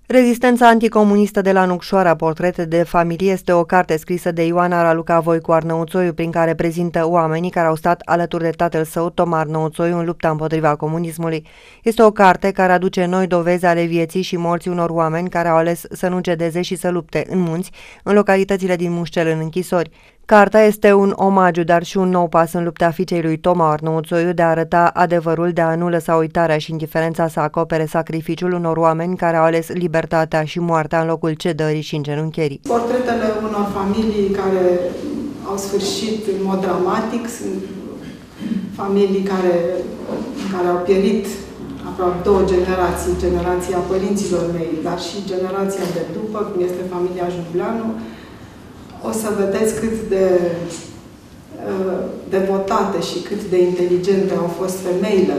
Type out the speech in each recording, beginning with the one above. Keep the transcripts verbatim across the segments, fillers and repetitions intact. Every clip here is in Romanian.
Rezistența anticomunistă de la Nucșoara, portrete de familie, este o carte scrisă de Ioana Raluca Voicu Arnăuțoiu, prin care prezintă oamenii care au stat alături de tatăl său, Toma Arnăuțoiu, în lupta împotriva comunismului. Este o carte care aduce noi dovezi ale vieții și morții unor oameni care au ales să nu cedeze și să lupte în munți, în localitățile din Mușcel, în închisori. Cartea este un omagiu, dar și un nou pas în lupta fiicei lui Toma Arnăuțoiu de a arăta adevărul, de a nu lăsa uitarea și indiferența să acopere sacrificiul unor oameni care au ales libertatea și moartea în locul cedării și îngenuncherii. Portretele unor familii care au sfârșit în mod dramatic, sunt familii care, care au pierit aproape două generații, generația părinților mei, dar și generația de după, cum este familia Jubleanu. O să vedeți cât de uh, devotate și cât de inteligente au fost femeile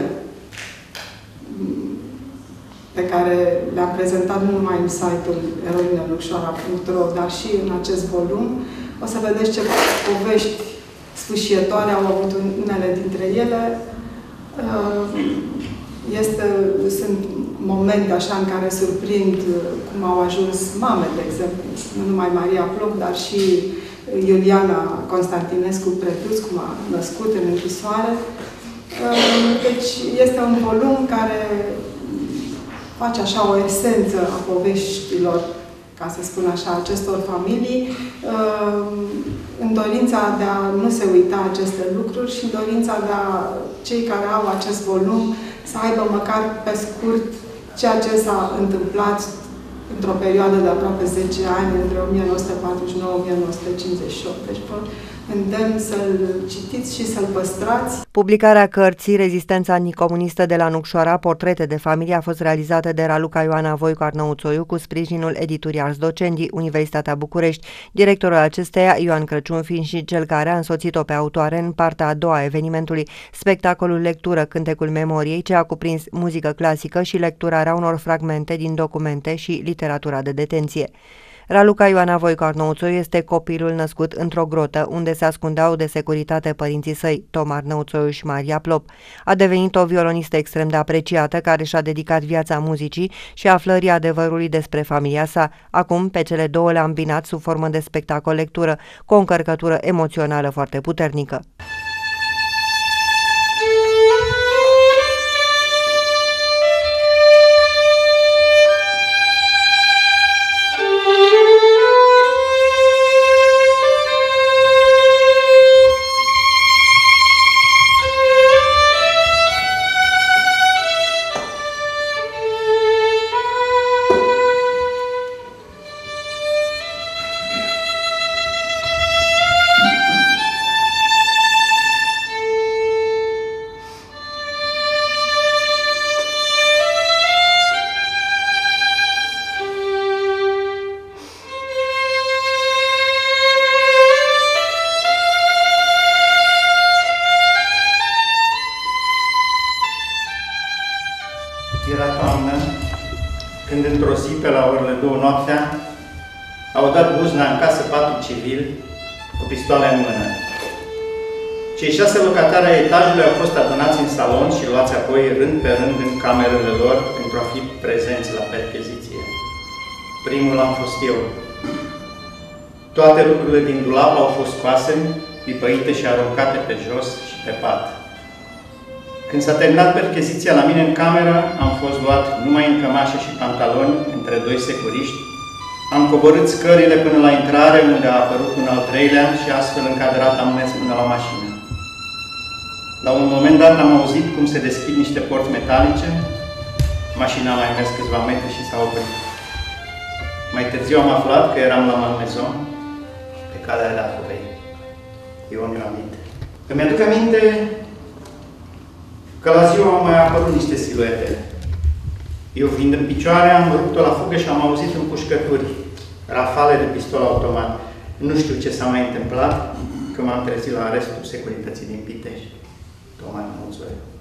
pe care le-am prezentat nu numai în site-ul eroina nucșoara punct ro, dar și în acest volum. O să vedeți ce povești sfâșietoare au avut unele dintre ele. Uh, este, sunt momente așa în care surprind cum au ajuns mame, de exemplu, nu numai Maria Plop, dar și Iuliana Constantinescu Pretuț, cum a născut în închisoare. Deci este un volum care face așa o esență a poveștilor, ca să spun așa, acestor familii, în dorința de a nu se uita aceste lucruri și în dorința de a cei care au acest volum să aibă măcar pe scurt ceea ce s-a întâmplat într-o perioadă de aproape zece ani, între o mie nouă sute patruzeci și nouă - o mie nouă sute cincizeci și opt. Deci vă îndemn să-l citiți și să-l păstrați. Publicarea cărții Rezistența anticomunistă de la Nucșoara, portrete de familie, a fost realizată de Raluca Ioana Voicu Arnăuțoiu cu sprijinul editurii Ars Docendi, Universitatea București. Directorul acesteia, Ioan Crăciun, fiind și cel care a însoțit-o pe autoare în partea a doua a evenimentului, spectacolul Lectură, Cântecul Memoriei, ce a cuprins muzică clasică și lecturarea unor fragmente din documente și literatura de detenție. Raluca Ioana Voicu Arnăuțoiu este copilul născut într-o grotă, unde se ascundeau de securitate părinții săi, Toma Arnăuțoiu și Maria Plop. A devenit o violonistă extrem de apreciată, care și-a dedicat viața muzicii și aflării adevărului despre familia sa. Acum, pe cele două le-a îmbinat sub formă de spectacol lectură, cu o încărcătură emoțională foarte puternică. Era toamnă, când într-o zi, pe la orele două noaptea, au dat buzna în casă patru civili cu pistoale în mână. Cei șase locatari ai etajului au fost adunați în salon și luați apoi rând pe rând în camerele lor pentru a fi prezenți la percheziție. Primul am fost eu. Toate lucrurile din dulap au fost scoase, pipăite și aruncate pe jos și pe pat. Când s-a terminat percheziția la mine în cameră, am fost luat numai în cămașă și pantaloni între doi securiști. Am coborât scările până la intrare, unde a apărut un al treilea și astfel încadrat am mers până la mașină. La un moment dat am auzit cum se deschid niște porți metalice. Mașina a mai mers câțiva metri și s-a oprit. Mai târziu am aflat că eram la Malmaison, pe calea de Arhuvei. Ion Ioanit. Îmi aduc aminte că la ziua au mai apărut niște siluete. Eu, fiind în picioare, am rupt-o la fugă și am auzit împușcături, rafale de pistol automat. Nu știu ce s-a mai întâmplat, că m-am trezit la arestul securității din Pitești. Toma Arnăuțoiu.